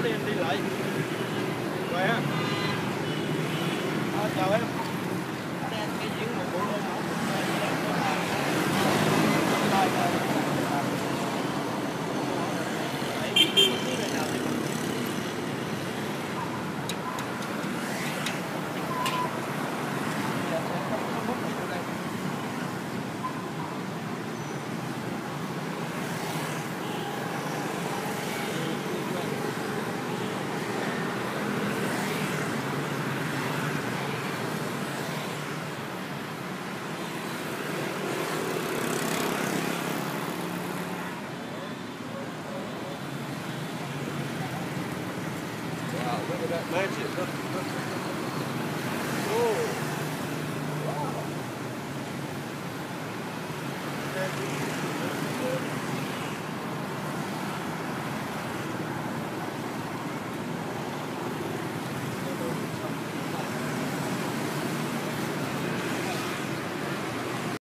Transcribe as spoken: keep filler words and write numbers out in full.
đi anh đi lại. Rồi ha. À, chào em. Đây anh cái diễn một bộ luôn hả? Wow, look at that magic. Look, look. Whoa.